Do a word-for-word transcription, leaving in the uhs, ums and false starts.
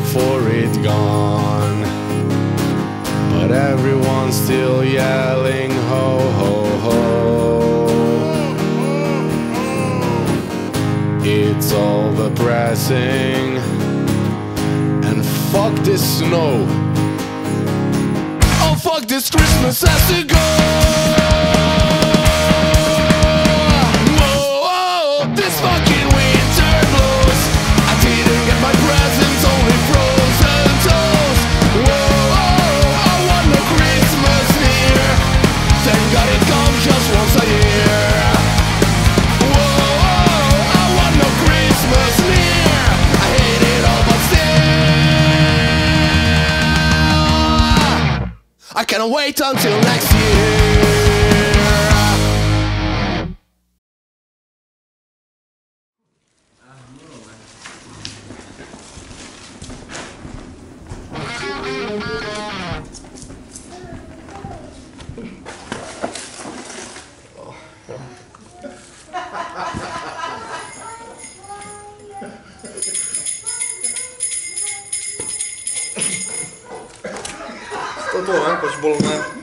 for it gone. But everyone's still yelling ho ho ho. It's all depressing. And fuck this snow. Oh fuck this Christmas has to go. Whoa, this fucking winter blows. I didn't get my presents, only frozen toast. Whoa, I want no Christmas near. Thank God it comes just once a year. Whoa, I want no Christmas near. I hate it all but still I cannot wait until next year. Toto, ne? Pač bolo, ne?